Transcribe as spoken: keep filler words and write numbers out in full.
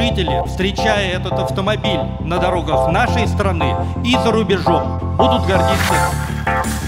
жители, встречая этот автомобиль на дорогах нашей страны и за рубежом, будут гордиться.